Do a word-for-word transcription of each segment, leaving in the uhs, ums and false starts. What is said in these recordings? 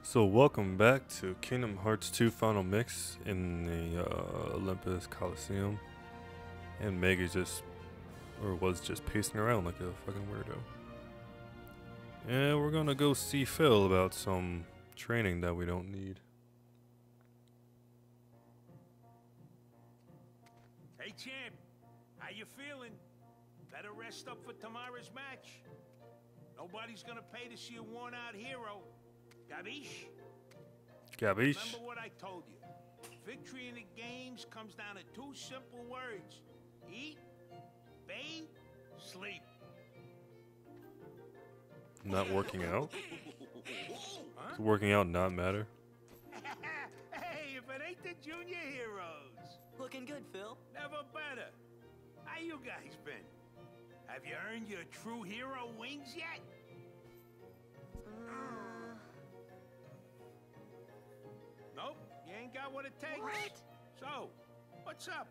So welcome back to Kingdom Hearts two Final Mix in the uh, Olympus Coliseum, and Meg is just, or was just pacing around like a fucking weirdo. And we're gonna go see Phil about some training that we don't need. Hey champ, how you feeling? Better rest up for tomorrow's match. Nobody's gonna pay to see a worn-out hero. Gabish? Gabish? Remember what I told you. Victory in the games comes down to two simple words. Eat, bathe, sleep. Not working out? Huh? Does working out not matter? Hey, if it ain't the junior heroes. Looking good, Phil. Never better. How you guys been? Have you earned your true hero wings yet? Uh... Nope, you ain't got what it takes. What? So, what's up?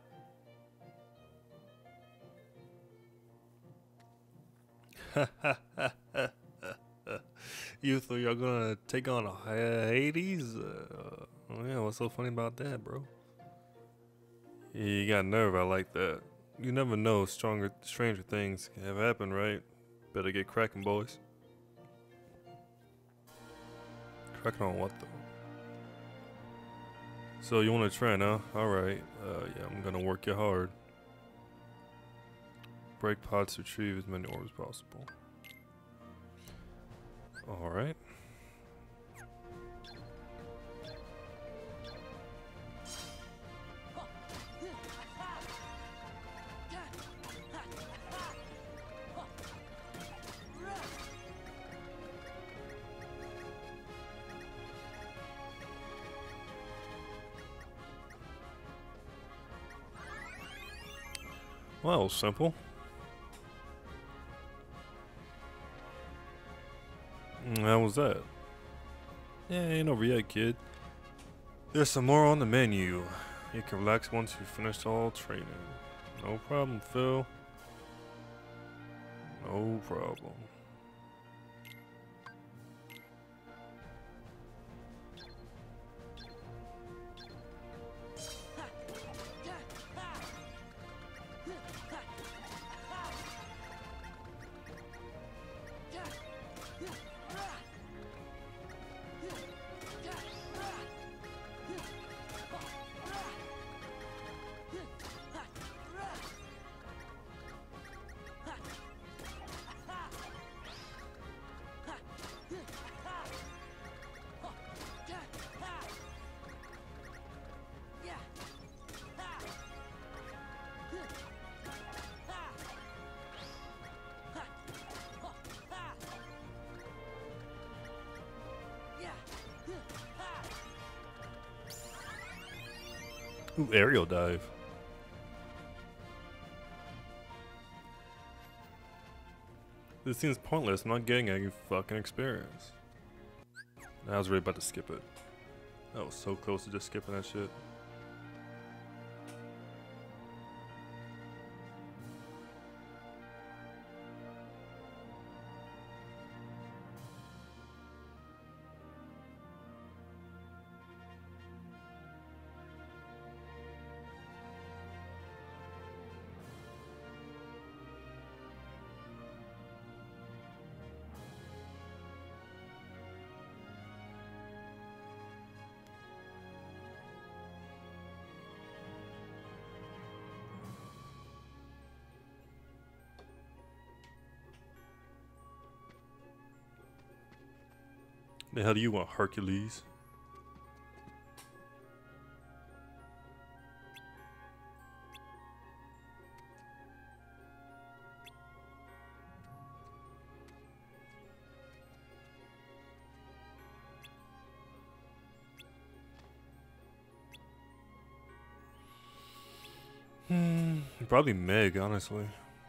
You thought you're gonna take on a Hades? Uh, oh yeah, what's so funny about that, bro? Yeah, you got nerve, I like that. You never know, stronger, stranger things have happened, right? Better get cracking, boys. Cracking on what, though? So, you want to train, huh? Alright. Uh, yeah, I'm gonna work you hard. Break pots, retrieve as many orbs as possible. Alright. Well, simple. How was that? Yeah, ain't over yet, kid. There's some more on the menu. You can relax once you've finished all training. No problem, Phil. No problem. Ooh, aerial dive. This seems pointless. I'm not getting any fucking experience. I was really about to skip it. I was so close to just skipping that shit. The hell do you want, Hercules? Hmm, probably Meg, honestly.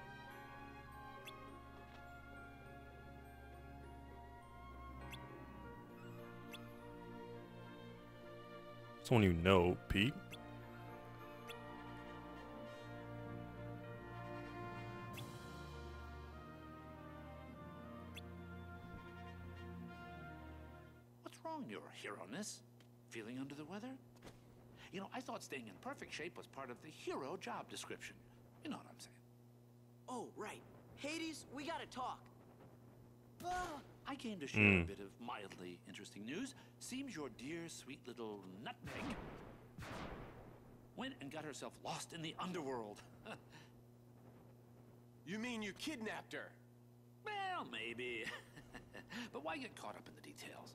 Someone you know, Pete. wrong, your hero-ness? Feeling under the weather? You know, I thought staying in perfect shape was part of the hero job description. You know what I'm saying. Oh, right. Hades, we gotta talk. Ah, I came to share Mm. a bit of mildly interesting news. Seems your dear, sweet little nutmeg went and got herself lost in the underworld. You mean you kidnapped her? Well, maybe. But why get caught up in the details?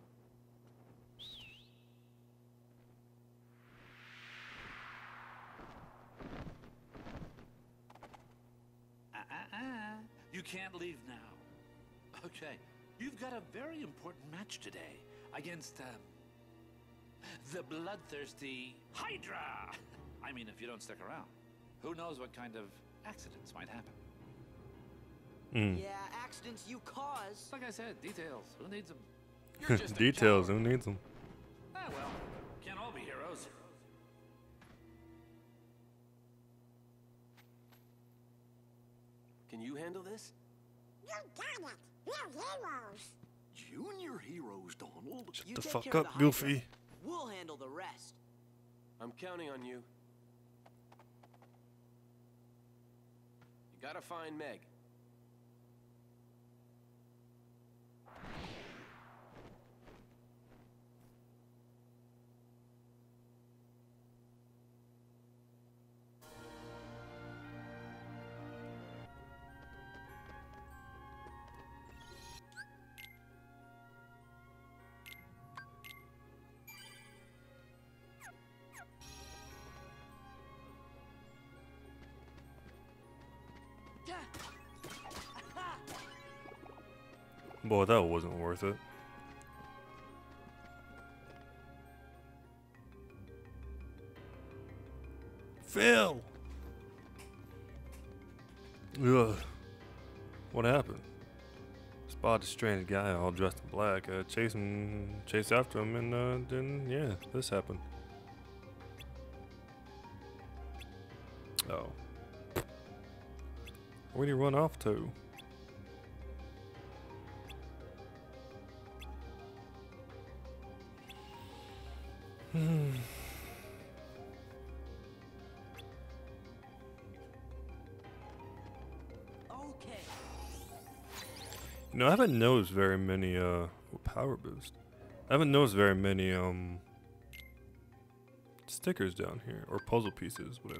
Uh-uh-uh. You can't leave now. Okay, you've got a very important match today against, uh, the bloodthirsty Hydra. I mean, if you don't stick around, who knows what kind of accidents might happen. Mm. Yeah, accidents you cause. Like I said, details. Who needs them? You're just a Details. Who coward. needs them? Ah, well, can't all be heroes. Can you handle this? You got it. We're heroes. Junior heroes, Donald. Shut You the take fuck care of up, the Goofy. Hydra. We'll handle the rest. I'm counting on you. You gotta find Meg. Boy, that wasn't worth it. Phil! Ugh. What happened? Spotted a stranded guy all dressed in black. Uh, chase him, chase after him, and uh, then, yeah, this happened. Oh. Where'd he run off to? Hmm. Okay. You know, I haven't noticed very many, uh, oh, power boost. I haven't noticed very many, um, stickers down here, or puzzle pieces, whatever.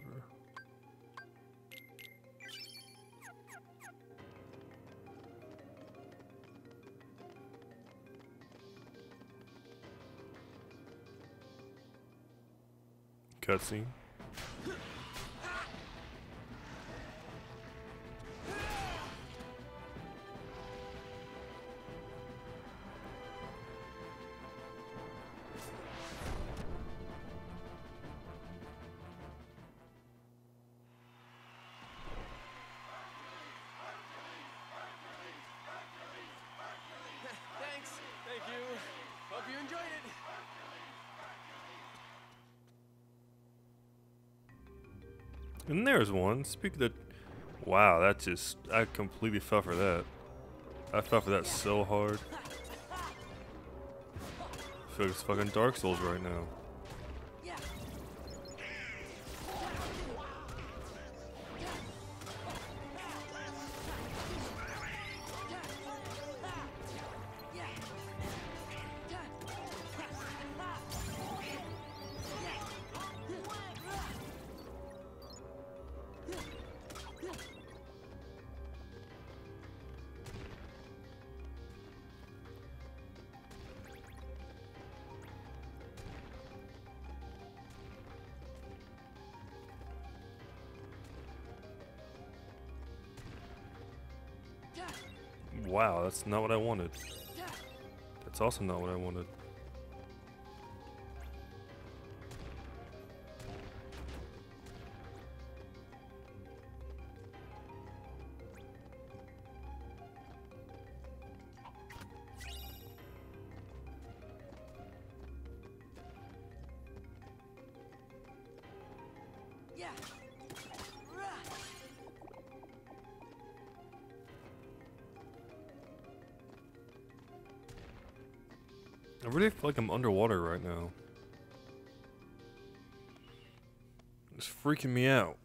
Cutscene. Thanks. Thank you. Hope you enjoyed it. And there's one. Speak of the... Wow, that just... I completely fell for that. I fell for that so hard. I feel like it's fucking Dark Souls right now. Wow, that's not what I wanted. That's also not what I wanted. Yeah. I really feel like I'm underwater right now. It's freaking me out.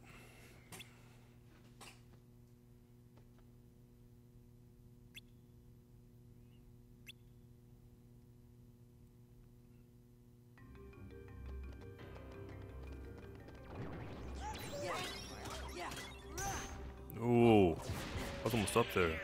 Ooh, I was almost up there.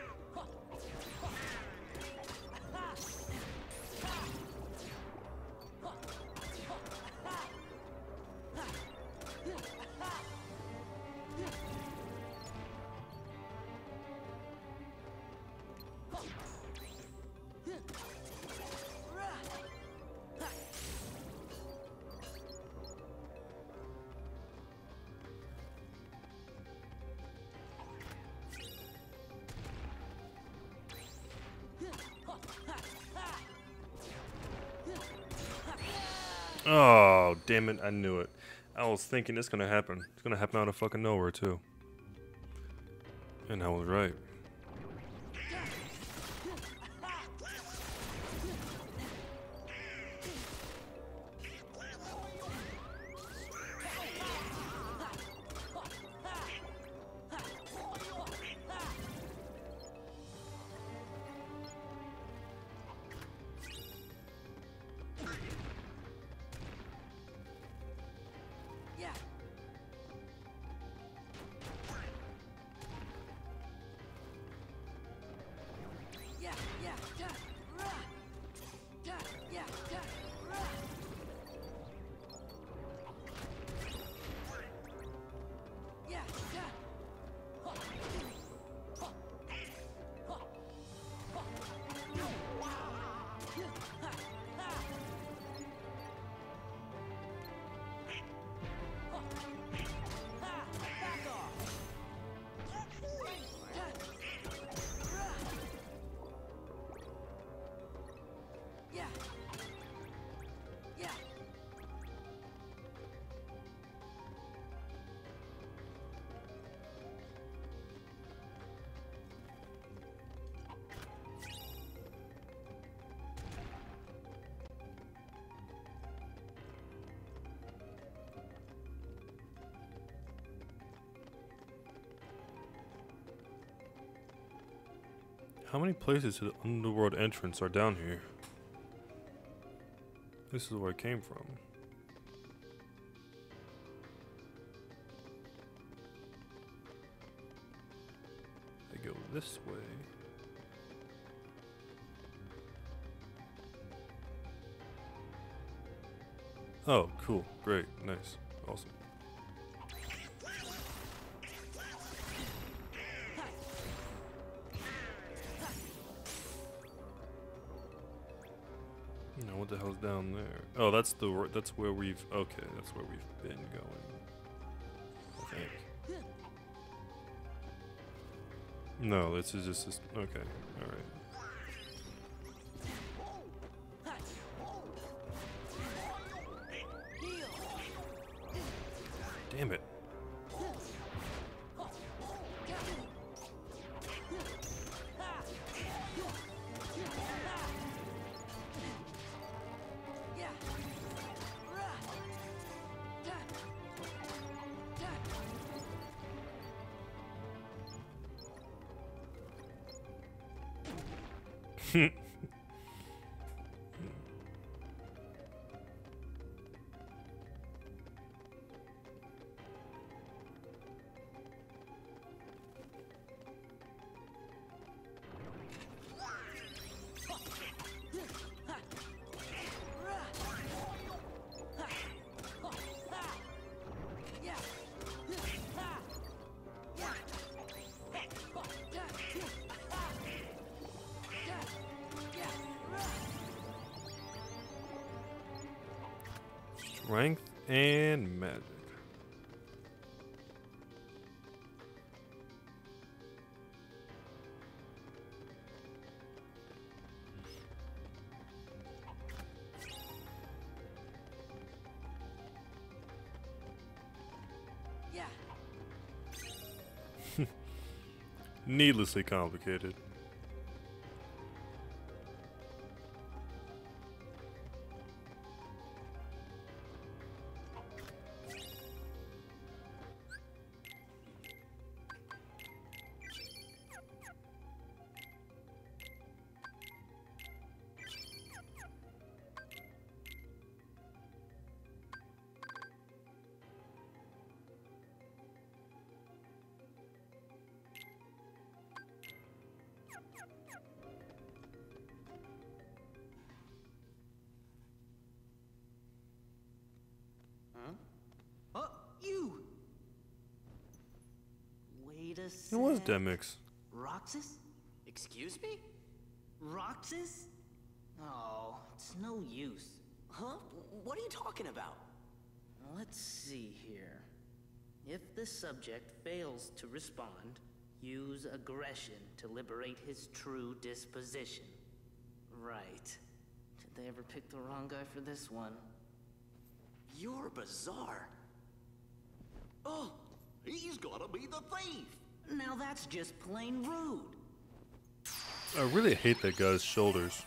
Oh, damn it, I knew it. I was thinking it's gonna happen. It's gonna happen out of fucking nowhere, too. And I was right. How many places to the underworld entrance are down here? This is where I came from. I go this way. Oh, cool. Great. Nice. Awesome. Now what the hell's down there? Oh, that's the r- that's where we've okay. That's where we've been going. I think. No, this is just this. Okay. All right. Damn it. Strength and magic. Yeah. Needlessly complicated. It was said Demix. Roxas? Excuse me? Roxas? Oh, it's no use. Huh? What are you talking about? Let's see here. If the subject fails to respond, use aggression to liberate his true disposition. Right. Did they ever pick the wrong guy for this one? You're bizarre. Oh, he's gotta be the thief. Now that's just plain rude. I really hate that guy's shoulders.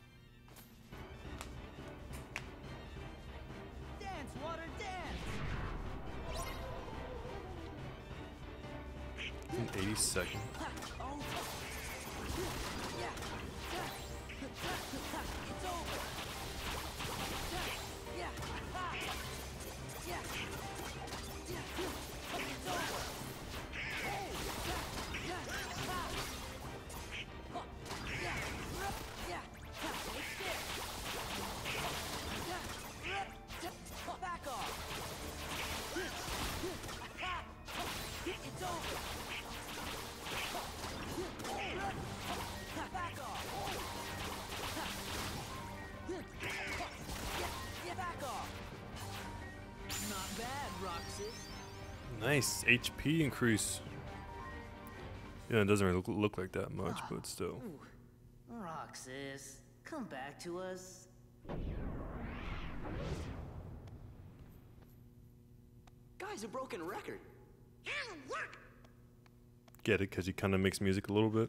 Dance, water, dance! An eighty second. Oh. Yeah. It's over. Yeah. Yeah. Yeah. It's over. Hey. Yeah. Yeah. Yeah. Take this. Yeah. Back off. It's over. Back off. Yeah, back off. Not bad, Roxas. Nice H P increase. Yeah, it doesn't really look, look like that much, but still. Ooh. Roxas, come back to us. Guy's a broken record. Get it? Because he kind of makes music a little bit.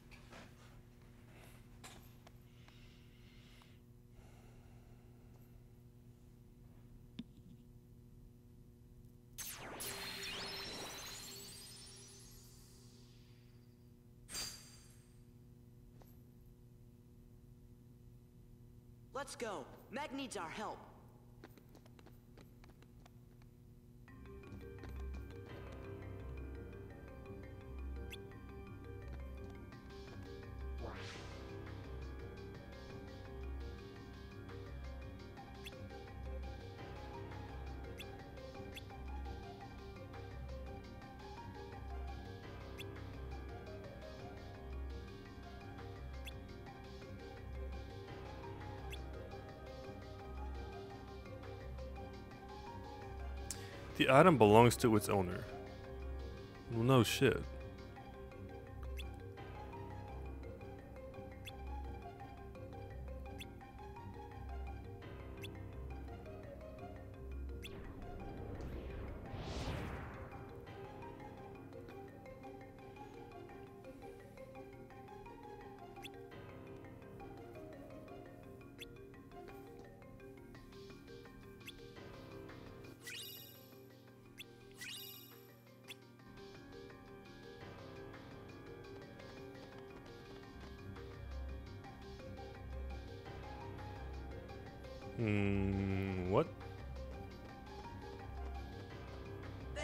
Let's go. Meg needs our help. The item belongs to its owner. Well, no shit. Hmm, what? There.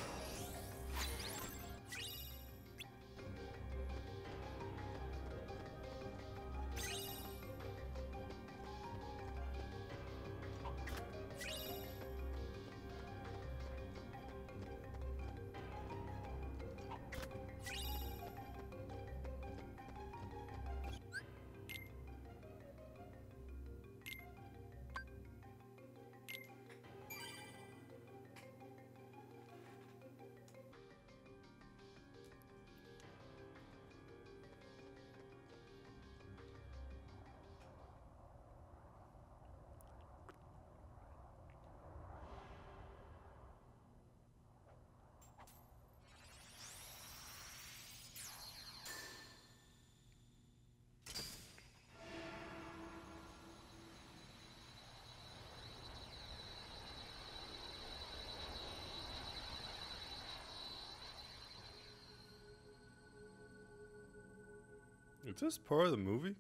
Is this part of the movie?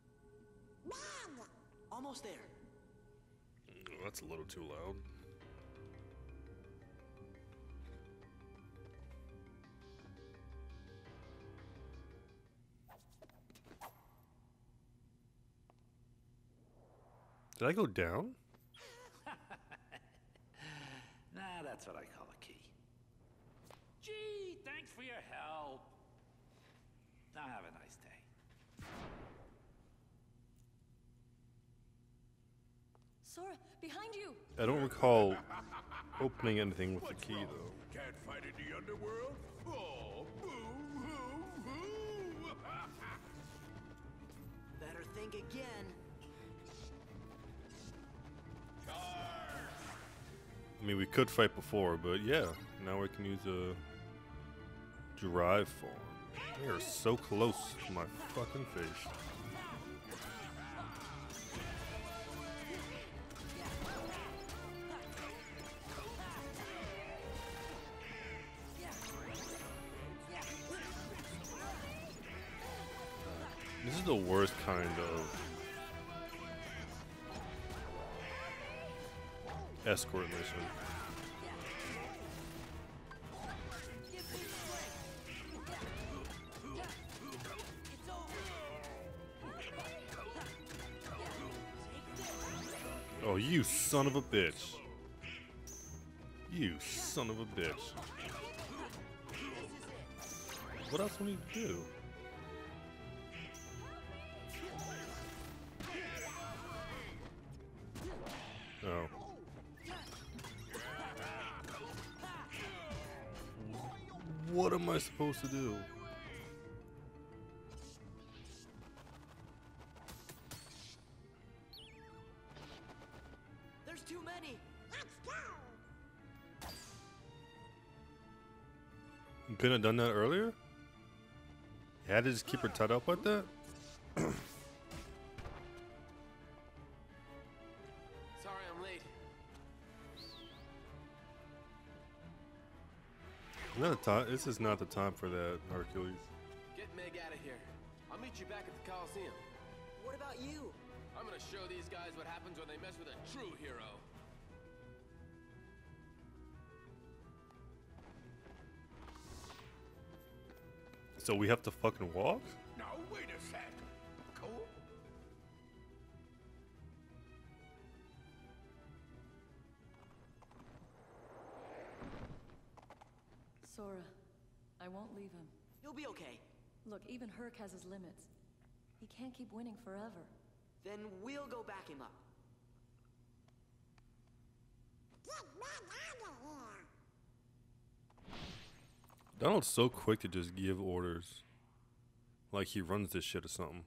Almost there. Oh, that's a little too loud. Did I go down? Nah, that's what I call a key. Gee, thanks for your help. Now have a nice day. Sora, behind you! I don't recall opening anything with the key though. Can't fight in the underworld? Oh, boo, hoo, hoo! Better think again. I mean, we could fight before, but yeah, now we can use a drive form. They are so close to my fucking face. This is the worst kind of escort mission. Oh, you son of a bitch. You son of a bitch. What else do we need to do? Oh. What am I supposed to do? There's too many. Let's go. You couldn't have done that earlier? You had to just keep her tied up like that? Sorry I'm late. Not the time. This is not the time for that, Hercules. Get Meg out of here. I'll meet you back at the Coliseum. What about you? I'm gonna show these guys what happens when they mess with a true hero. So we have to fucking walk? Now, wait a sec. Cool? Sora, I won't leave him. He'll be okay. Look, even Herc has his limits. He can't keep winning forever. Then we'll go back him up. Get Meg out of here. Donald's so quick to just give orders. Like he runs this shit or something.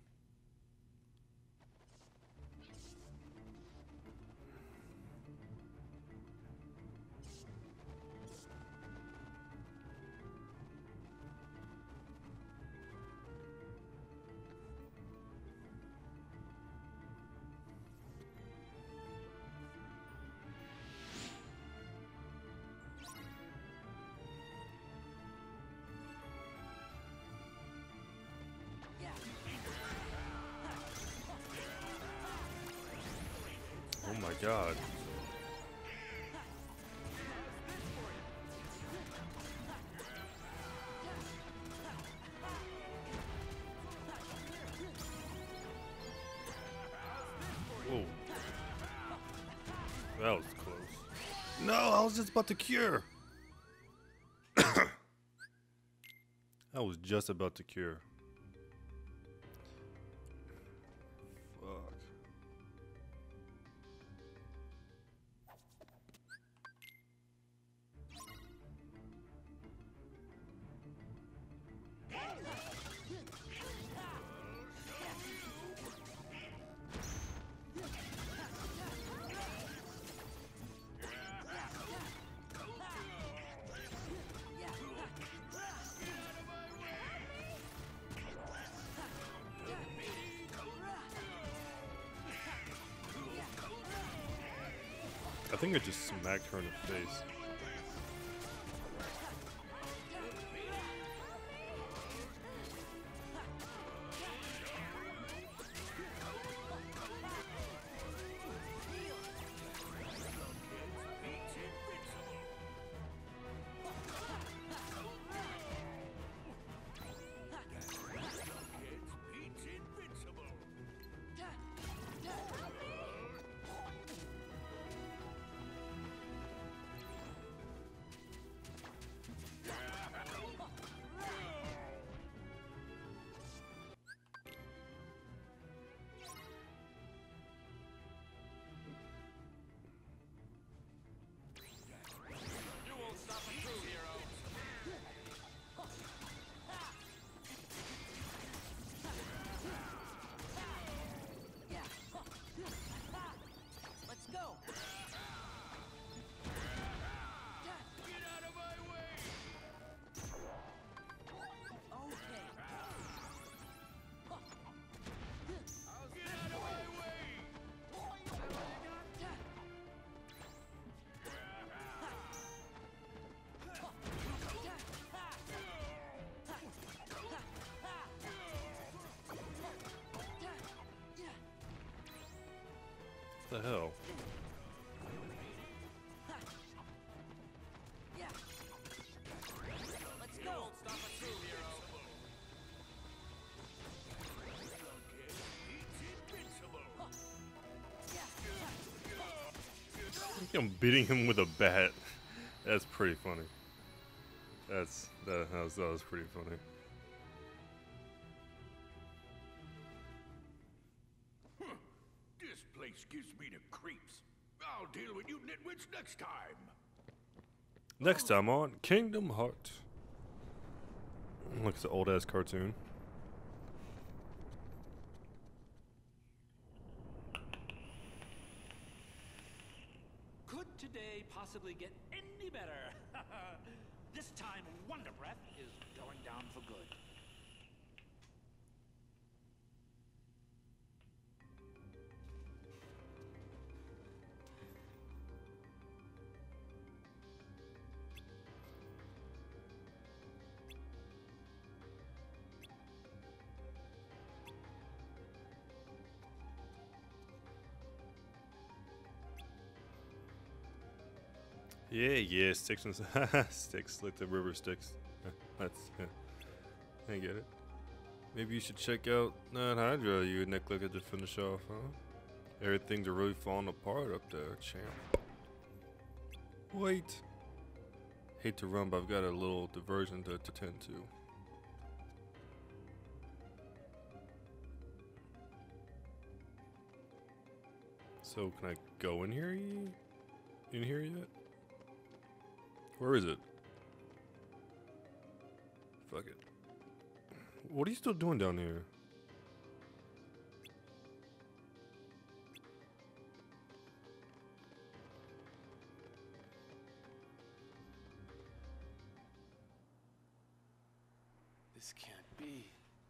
Oh my god. Whoa. That was close. No, I was just about to cure. I was just about to cure. Fuck. I think I just smacked her in the face. What the hell? Let's go. I'm beating him with a bat. That's pretty funny. That's that, that was that was pretty funny. This place gives me the creeps. I'll deal with you nitwits next time. Next time on Kingdom Hearts. Look, it's an old ass cartoon. Could today possibly get any better? This time, Wonder Breath is going down for good. Yeah, yeah, sticks and sticks like the river sticks. That's yeah. I get it. Maybe you should check out that Hydra you neglected to finish off, huh? Everything's really falling apart up there, champ. Wait. Hate to run, but I've got a little diversion to, to tend to. So can I go in here? In here yet? Where is it? Fuck it. What are you still doing down here? This can't be.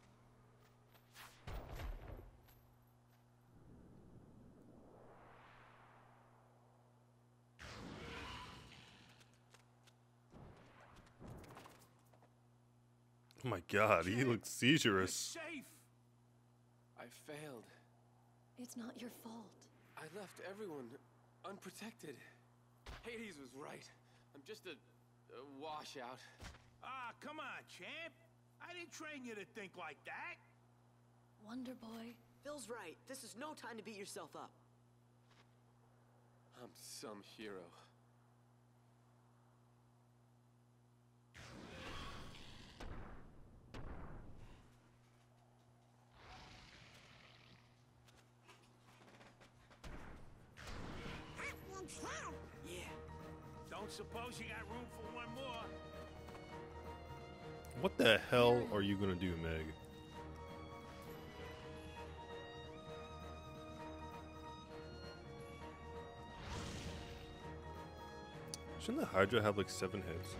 Oh my god, he looks seizurous. Safe. I failed. It's not your fault. I left everyone unprotected. Hades was right. I'm just a, a washout. Ah, come on, champ. I didn't train you to think like that. Wonder Boy. Phil's right. This is no time to beat yourself up. I'm some hero. Yeah. Don't suppose you got room for one more? What the hell are you gonna do, Meg? Shouldn't the Hydra have like seven heads?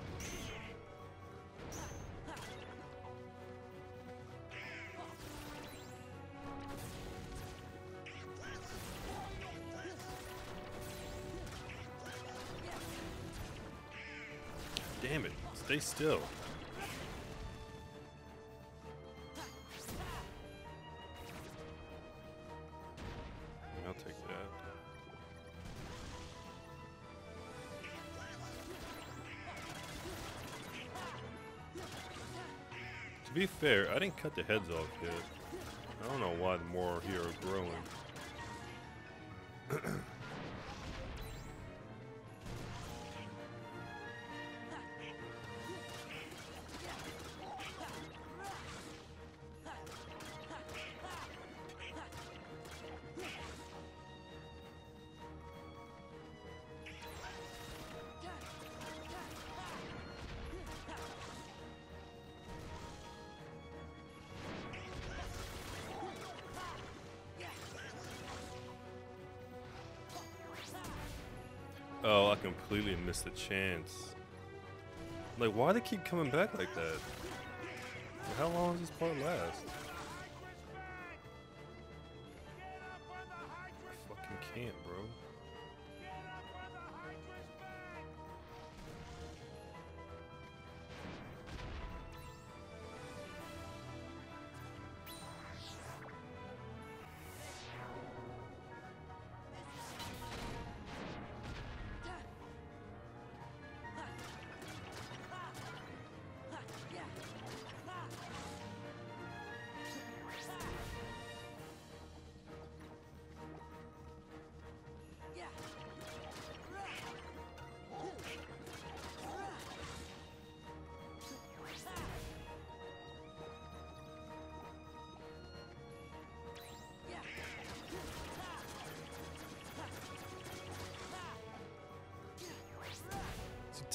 Damn it, stay still. I'll take that. To be fair, I didn't cut the heads off yet. I don't know why the more here are growing. Oh, I completely missed the chance. Like, why do they keep coming back like that? How long does this part last? I fucking can't, bro.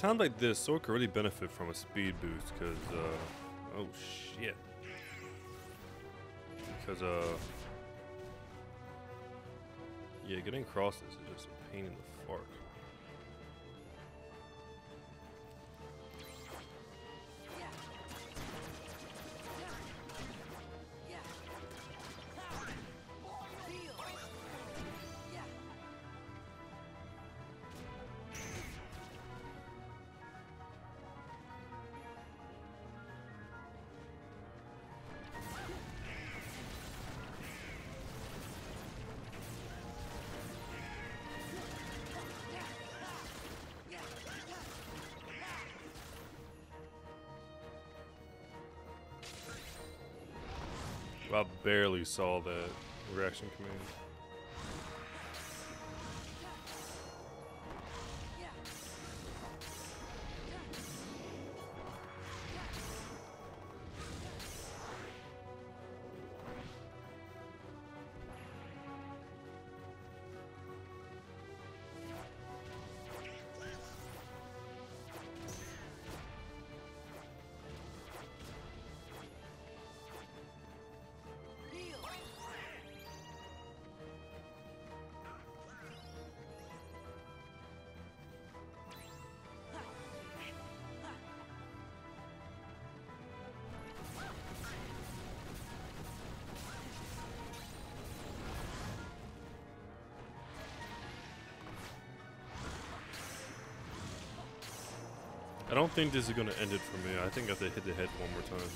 times like this, Sora could really benefit from a speed boost, because, uh, oh shit. Because, uh, yeah, getting across this is just a pain in the fart. I barely saw that reaction command. I don't think this is going to end it for me. I think I have to hit the head one more time.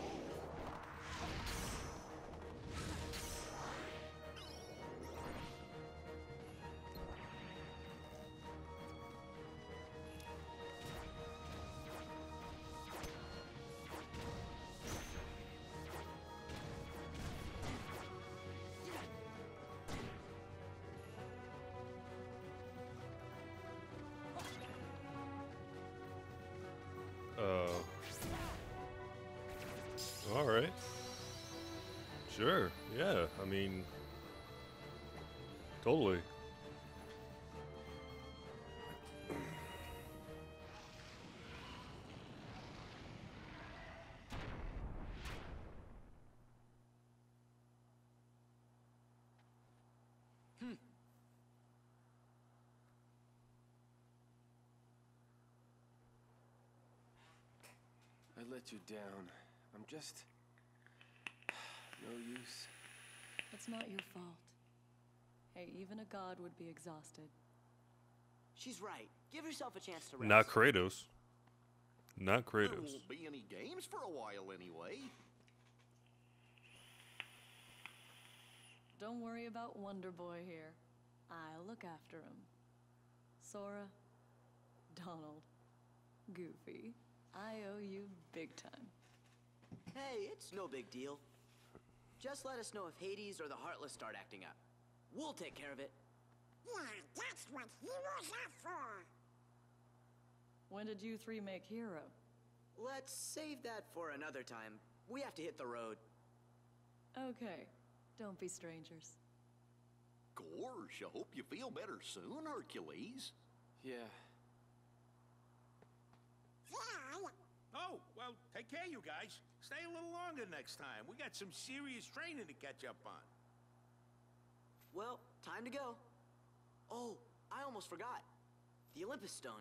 Alright. Sure, yeah, I mean, totally. Hmm. I let you down. I'm just... no use. It's not your fault. Hey, even a god would be exhausted. She's right. Give yourself a chance to rest. Not Kratos. Not There Kratos. won't be any games for a while anyway. Don't worry about Wonder Boy here. I'll look after him. Sora, Donald, Goofy, I owe you big time. Hey, it's no big deal. Just let us know if Hades or the Heartless start acting up. We'll take care of it. Yeah, that's what heroes are for. When did you three make Hero? Let's save that for another time. We have to hit the road. Okay, don't be strangers. Gosh, I hope you feel better soon, Hercules. Yeah. Yeah, Oh, well, take care, you guys. Stay a little longer next time. We got some serious training to catch up on. Well, time to go. Oh, I almost forgot. The Olympus Stone.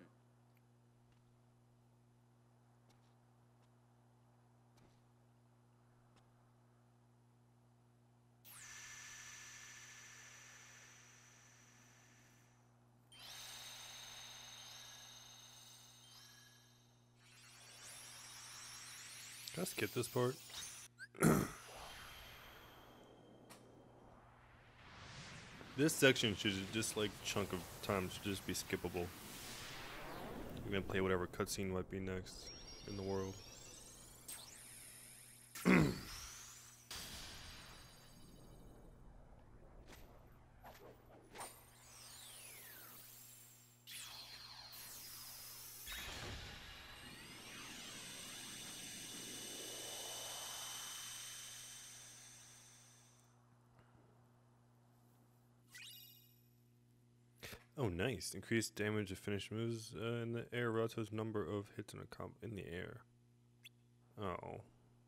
Can I skip this part? This section should just, like, chunk of time should just be skippable. We're gonna play whatever cutscene might be next in the world. Oh, nice. Increased damage of finished moves uh, in the air relative number of hits in a comp in the air. Oh.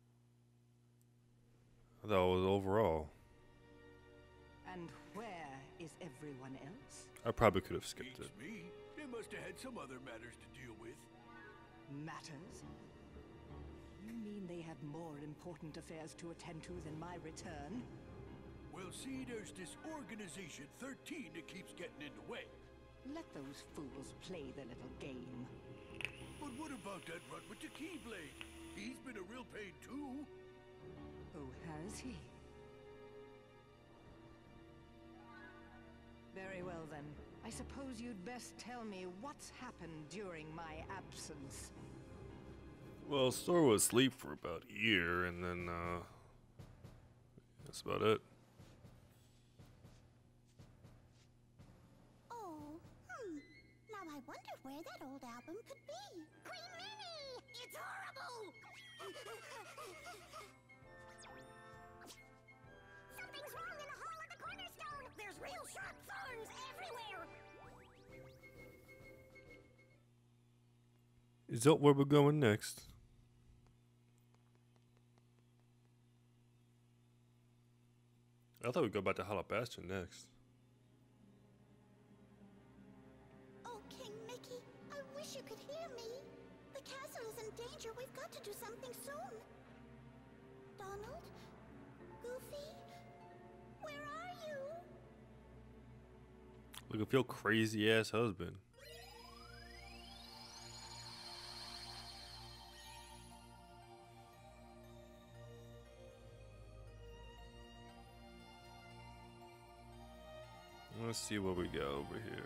That was overall. And where is everyone else? I probably could have skipped Beats it. me. They must have had some other matters to deal with. Matters? You mean they have more important affairs to attend to than my return? Well, see, there's this Organization thirteen that keeps getting in the way. Let those fools play their little game. But what about that runt with the Keyblade? He's been a real pain, too. Oh, has he? Very well, then. I suppose you'd best tell me what's happened during my absence. Well, Sora was asleep for about a year, and then, uh... that's about it. Oh, hmm. Now I wonder where that old album could be. Queen Minnie! It's horrible! Something's wrong in the hall of the cornerstone! There's real sharp thorns everywhere! Is that where we're going next? I thought we'd go back to Hollow Bastion next. Oh, King Mickey, I wish you could hear me. The castle is in danger. We've got to do something soon. Donald? Goofy? Where are you? Look at your crazy ass husband. Let's see what we got over here.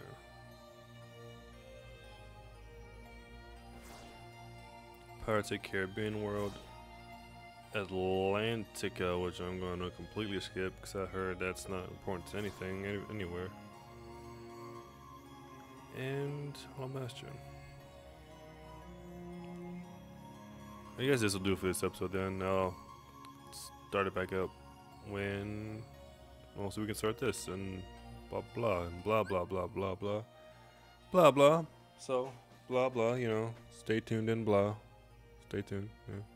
Pirates of the Caribbean World, Atlantica, which I'm going to completely skip because I heard that's not important to anything any anywhere. And Hollow Bastion. I guess this will do for this episode. Then I'll start it back up when, well, so we can start this and blah blah and blah blah blah blah blah blah blah. So blah blah, you know. Stay tuned and blah. Stay tuned. Yeah.